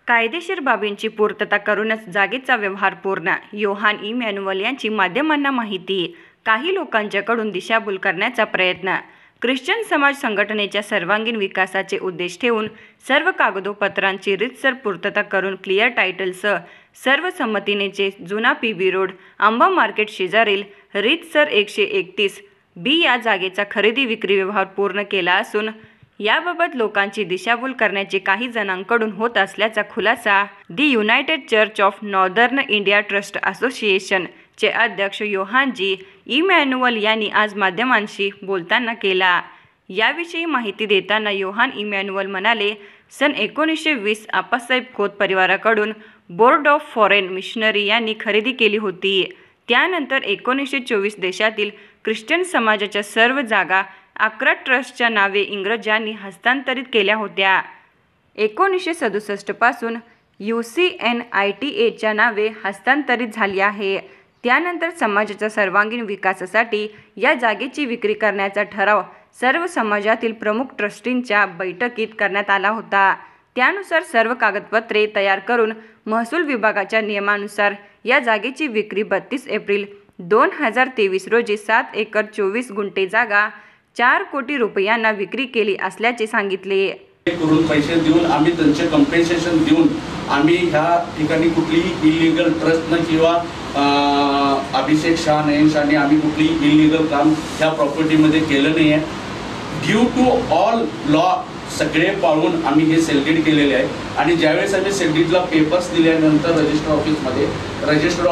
कायदेशीर बाबींची पूर्तता करूनच जागेचा व्यवहार पूर्ण. योहान इमॅन्युअल यांची माध्यमांना माहिती. काही लोकांच्याकडून दिशाभूल करण्याचा प्रयत्न. ख्रिश्चन समाज संघटनेच्या सर्वांगीण विकासाचे उद्देश ठेवून सर्व कागदोपत्रांची रीतसर पूर्तता करून क्लिअर टायटलसह सर्वसंमतीने जुना पीबी रोड, आंबा मार्केट शेजारील रीतसर 131 बी या जागेचा खरेदी विक्री व्यवहार पूर्ण केला असून याबाबत लोकांची दिशाभूल करण्याचे काही जणांकडून होत असल्याचा खुलासा the United Church of Northern India Trust Association चे अध्यक्ष योहान जी इमॅन्युअल यांनी आज माध्यमांशी बोलताना केला. याविषयी माहिती देताना योहान इमॅन्युअल म्हणाले, सन 1920 आप्पासाहेब खोत परिवाराकडून बोर्ड ऑफ फॉरेन मिशनरी यांनी खरेदी केली होती. त्यानंतर 1924 देशातील ख्रिश्चन समाजाच्या सर्व जागा 11 ट्रस्टच्या नावे इंग्रजांनी हस्तांतरित केल्या होत्या. 1967 पासून UCNITA नावे हस्तांतरित झाली आहे. त्यानंतर समाजाच्या सर्वांगीण विकासासाठी या जागेची विक्री करण्याचा ठराव सर्व समाजातील प्रमुख ट्रस्टींच्या बैठकीत करण्यात आला होता. त्यानुसार सर्व कागदपत्रे तयार करून महसूल विभागाच्या नियमानुसार या जागेची विक्री 32 एप्रिल 2023 रोजी 7 एकर 24 गुंठे जागा 4 कोटी रुपयांना विक्री केली असल्याचे सांगितले. करून पैसे देऊन आम्ही त्यांचे कम्पेन्सेशन देऊन आम्ही ह्या ठिकाणी कुठलीही इलिगल ट्रस्ट न किंवा अभिषेक शाह नयन शाहने आम्ही कुठलीही इलिगल काम ह्या प्रॉपर्टीमध्ये केलं नाही आहे. ड्यू टू ऑल लॉ सगळे पाळून आम्ही हे सेलडीड केलेले आहे. आणि ज्यावेळेस आम्ही सेलडीडला पेपर्स दिल्यानंतर रजिस्टर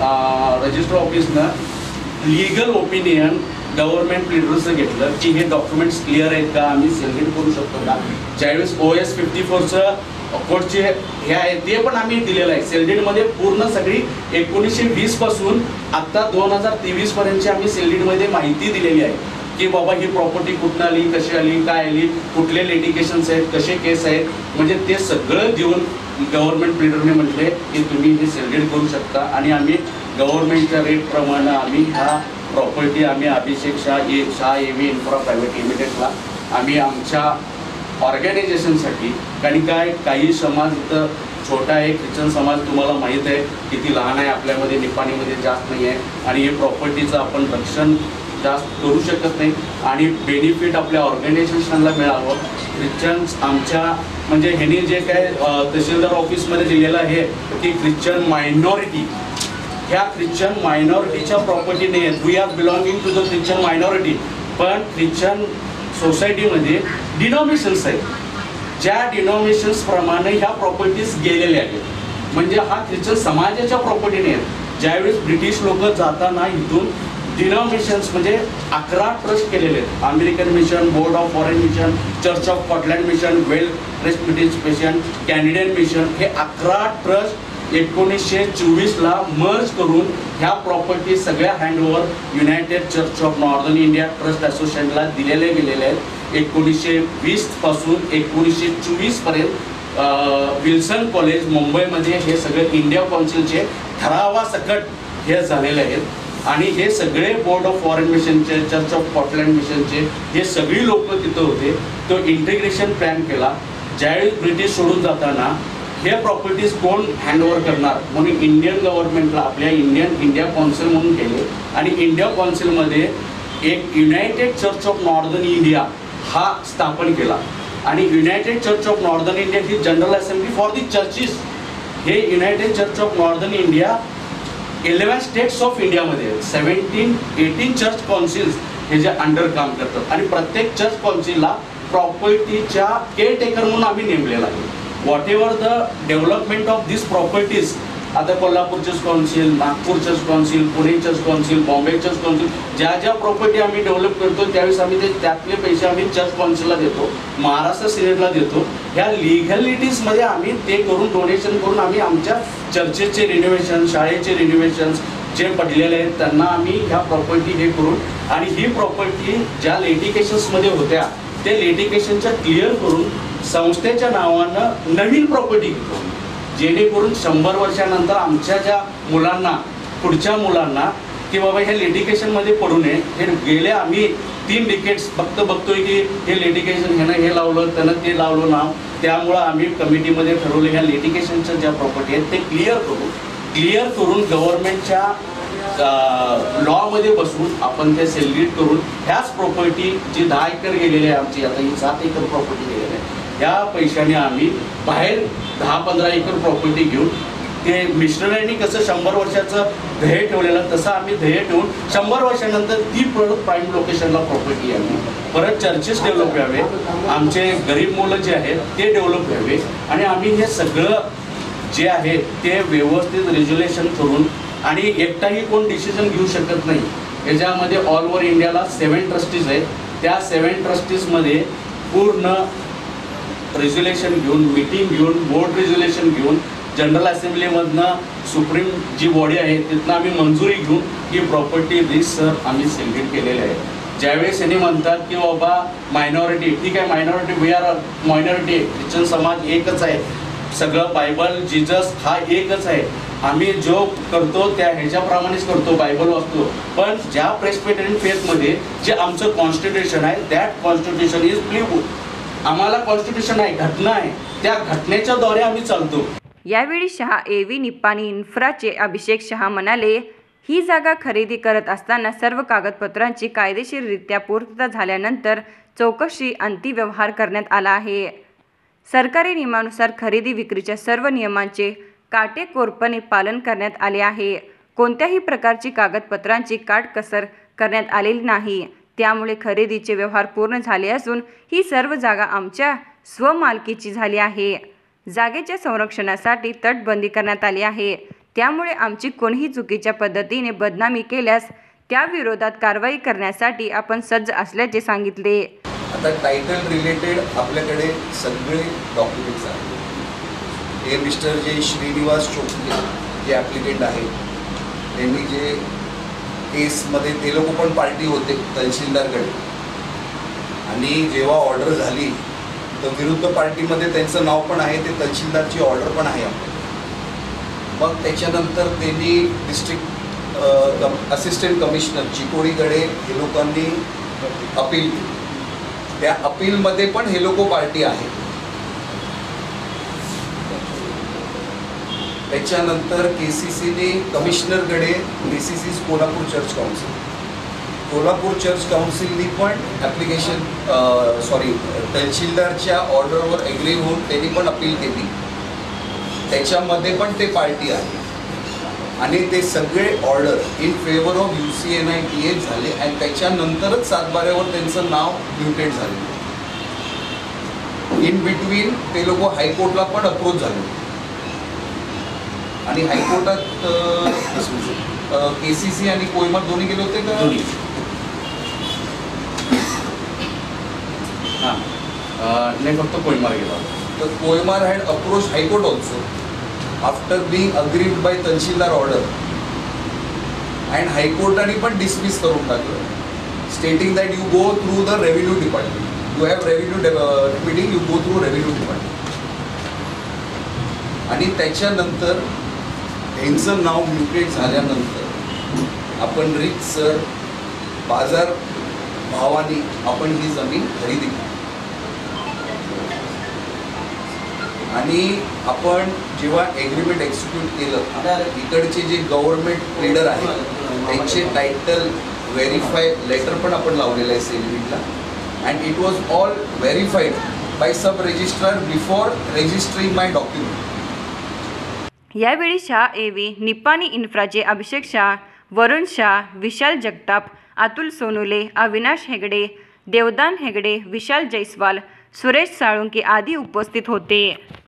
ऑफिसनं लीगल ओपिनियन गव्हर्नमेंट लीडर्सचं घेतलं की हे डॉक्युमेंट्स क्लिअर आहेत का, आम्ही सेलडीड करू शकतो का. ज्यावेळेस OS 54चं कोर्टचे हे आहे ते पण आम्ही दिलेलं आहे. सेलडीडमध्ये पूर्ण सगळी 1920 पासून आत्ता 2023 पर्यंतची आम्ही सेलडीडमध्ये माहिती दिलेली आहे की बाबा ही प्रॉपर्टी कुठून आली, कशी आली, काय आली, कुठले लिटिगेशन्स आहेत, कसे केस आहेत, म्हणजे ते सगळं देऊन गव्हर्नमेंट लीडरने म्हटले की तुम्ही हे सेलडीड करू शकता. आणि आम्ही गव्हर्नमेंटच्या रेटप्रमाणे आम्ही ह्या प्रॉपर्टी आम्ही Abhishek Shah AV Infra Private लिमिटेडला आम्ही आमच्या ऑर्गॅनायझेशनसाठी, कारण काय काही समाज इथं छोटा आहे, ख्रिश्चन समाज तुम्हाला माहीत आहे किती लहान आहे, आपल्यामध्ये निपाणीमध्ये जास्त नाही आहे आणि हे प्रॉपर्टीचं आपण रक्षण जास्त करू शकत नाही आणि बेनिफिट आपल्या ऑर्गनायझेशनला मिळावं. ख्रिश्चन्स आमच्या म्हणजे ह्यांनी जे काय तहसीलदार ऑफिसमध्ये दिलेलं आहे की ख्रिश्चन मायनॉरिटी, ह्या ख्रिश्चन मायनॉरिटीच्या प्रॉपर्टी नाही आहेत. We are belonging to the Christian minority. पण ख्रिश्चन सोसायटीमध्ये डिनॉमिनेशन्स आहेत, ज्या डिनॉमिनेशन्सप्रमाणे ह्या प्रॉपर्टीज गेलेल्या आहेत. म्हणजे हा ख्रिश्चन समाजाच्या प्रॉपर्टी नाही आहेत. ज्यावेळेस ब्रिटिश लोक जाताना इथून डिनॉमिनेशन्स म्हणजे 11 ट्रस्ट केलेले आहेत. American mission, Board of Foreign mission, Church of Scotland mission, Welsh Presbyterian mission, Canadian mission, हे 11 ट्रस्ट 1924ला मर्ज करून ह्या प्रॉपर्टी सगळ्या handover United Church of Northern India Trust असोसिएशनला दिलेले गेलेले आहेत. 1920 पासून 1924 पर्यंत विल्सन कॉलेज मुंबईमध्ये हे सगळे इंडिया काउन्सिलचे ठरावासकट हे झालेले आहेत. आणि हे सगळे बोर्ड ऑफ फॉरेन मिशनचे, चर्च ऑफ स्कॉटलँड मिशनचे हे सगळी लोक तिथं होते. तो इंटिग्रेशन प्लॅन केला. ज्यावेळी ब्रिटिश सोडून जाताना हे प्रॉपर्टीज कोण हँडओव्हर करणार म्हणून इंडियन गव्हर्नमेंटला आपल्या इंडिया कौन्सिल म्हणून केले. आणि इंडिया कौन्सिलमध्ये एक United Church of Northern India हा स्थापन केला. आणि United Church of Northern India ही General Assembly for the Churches. हे United Church of Northern India 11 states of इंडियामध्ये 18 चर्च कौन्सिल्स हे जे अंडर काम करतात. आणि प्रत्येक चर्च कौन्सिलला प्रॉपर्टीच्या केअरटेकर म्हणून आम्ही नेमलेला आहे. Whatever the development of this properties, आता Kolhapur church council, Nagpur church council, Pune church council, Bombay church council, ज्या प्रॉपर्टी आम्ही डेव्हलप करतो त्यावेळेस आम्ही त्यातले पैसे आम्ही चर्च कौन्सिलला देतो, महाराष्ट्र सिनेटला देतो. ह्या लिगॅलिटीजमध्ये आम्ही ते करून डोनेशन करून आम्ही आमच्या चर्चेचे रिनोव्हेशन, शाळेचे रिनोव्हेशन्स जे पडलेले आहेत त्यांना आम्ही ह्या प्रॉपर्टी हे करून, आणि ही प्रॉपर्टी ज्या लिटिगेशन्समध्ये होत्या त्या लिटिगेशनच्या क्लिअर करून संस्थेच्या नावानं नवीन प्रॉपर्टी घेतो, जेणेकरून 100 वर्षानंतर आमच्या ज्या मुलांना, पुढच्या मुलांना की बाबा ह्या लिटिगेशनमध्ये पडू नये. हे गेले आम्ही 3 डिकेड्स फक्त बघतोय की हे लिटिगेशन ह्यानं हे लावलं, त्यानं ते लावलं नाव, त्यामुळं आम्ही कमिटीमध्ये ठरवलं ह्या लिटिगेशनच्या ज्या प्रॉपर्टी आहेत ते क्लिअर करून गव्हर्नमेंटच्या लॉमध्ये बसून आपण ते सेलिब्रेट करून ह्याच प्रॉपर्टी जी 10 एकर गेलेली आहे आमची, आता ही 7 एकर प्रॉपर्टी गेलेली आहे, या पैशाने आम्ही बाहेर 10-15 एकर प्रॉपर्टी घेऊन ते मिस्टरांनी कसं 100 वर्षाचं ध्येय ठेवलेलं तसं आम्ही ध्येय ठेवून 100 वर्षानंतर ती परत प्राईम लोकेशनला प्रॉपर्टी आम्ही परत चर्चेस डेव्हलप व्हावे, आमचे गरीब मुलं जे आहेत ते डेव्हलप व्हावे आणि आम्ही हे सगळं जे आहे ते व्यवस्थित रेज्युलेशन करून आणि एकटाही कोण डिसिजन घेऊ शकत नाही. याच्यामध्ये ऑल ओव्हर इंडियाला 7 ट्रस्टीज आहेत. त्या 7 ट्रस्टीजमध्ये पूर्ण रेज्युलेशन घेऊन मीटिंग घेऊन बोर्ड रेज्युलेशन घेऊन जनरल असेंब्लीमधनं सुप्रीम जी बॉडी आहे तिथनं आम्ही मंजुरी घेऊन ही प्रॉपर्टी सर आम्ही सेलिब्रेट केलेले आहे. ज्यावेळेस यांनी म्हणतात की बाबा मायनॉरिटी, ठीक आहे minority, we are minority, Christian समाज एकच आहे, सगळं बायबल जीजस हा एकच आहे, आम्ही जो करतो त्या ह्याच्याप्रमाणेच करतो, बायबल वाचतो, पण ज्या प्रेस्बिटेरियन फेथमध्ये जे आमचं कॉन्स्टिट्यूशन आहे दॅट कॉन्स्टिट्यूशन इज प्लीबुल. आम्हाला कॉन्स्टिट्यूशन आहे, घटना आहे, त्या घटनेच्या द्वारे आम्ही चालतो. यावेळी शहा एव्ही निप्पाणी इन्फ्राचे अभिषेक शहा म्हणाले, ही जागा खरेदी करत असताना सर्व कागदपत्रांची कायदेशीररित्या पूर्तता झाल्यानंतर चौकशी अंती व्यवहार करण्यात आला आहे. सरकारी नियमानुसार खरेदी विक्रीच्या सर्व नियमांचे काटेकोरपणे पालन करण्यात आले आहे. कोणत्याही प्रकारची कागदपत्रांची काटकसर करण्यात आलेली नाही. त्यामुळे खरेदीचे व्यवहार पूर्ण झाले असून ही सर्व जागा आमच्या स्वमालकीची झाली आहे. जागेच्या संरक्षणासाठी तटबंदी करण्यात आली आहे. त्यामुळे आमची कोणीही चुकीच्या पद्धतीने बदनामी केल्यास त्याविरोधात कारवाई करण्यासाठी आपण सज्ज असल्याचे सांगितले. आता टायटल रिलेटेड आपल्याकडे सगळे डॉक्युमेंट्स आहेत. हे मिस्टर जे श्रीनिवास चोपके जे ॲप्लिकेंट आहेत त्यांनी जे केसमध्ये ते लोक पण पार्टी होते तहसीलदारकडे, आणि जेव्हा ऑर्डर झाली तर विरुद्ध पार्टीमध्ये त्यांचं नाव पण आहे, ते तहसीलदारची ऑर्डर पण आहे आपल्याकडे. मग त्याच्यानंतर त्यांनी डिस्ट्रिक्ट असिस्टंट कमिशनर चिकोडीकडे हे लोकांनी अपील केली. त्या अपीलमध्ये पण हे लोक पार्टी आहे. त्याच्यानंतर KCCने कमिशनरकडे, KCC Kolhapur church council, Kolhapur church काउन्सिलनी पण ॲप्लिकेशन तहसीलदारच्या ऑर्डरवर ॲग्री होऊन त्यांनी पण अपील केली. त्याच्यामध्ये पण ते पार्टी आहे आणि ते सगळे order in favour of UCNI TH झाले आणि त्याच्यानंतरच 7/12 त्यांचं नाव म्युटेट झाले. इन बिटवीन ते लोक हायकोर्टला पण अप्रोच झाले आणि हायकोर्टात KCC आणि कोयमार दोन्ही गेले होते का? नाही, फक्त कोयमार गेला. तर कोयमार had approach high court also after being agreed by tahsildar order, and हायकोर्टाने पण डिसमिस करून टाकलं, stating that you go through the revenue department, you have revenue repeating, you go through revenue department. आणि त्याच्यानंतर यांचं नाव म्युटेट झाल्यानंतर आपण सर बाजार भावाने आपण ही जमीन खरेदी केली आणि आपण जेव्हा ॲग्रीमेंट एक्झिक्यूट केलं, इकडचे जे गव्हर्नमेंट लीडर आहेत त्यांचे टायटल व्हेरीफाय लेटर पण आपण लावलेलं आहे सेलिब्रेटला, and it was all verified by sub registrar before registering my document. यावेळी शाह एव्ही निप्पाणी इन्फ्राचे अभिषेक शाह, वरुण शाह, विशाल जगताप, अतुल सोनुले, अविनाश हेगडे, देवदान हेगडे, विशाल जैस्वाल, सुरेश साळुंके आदी उपस्थित होते.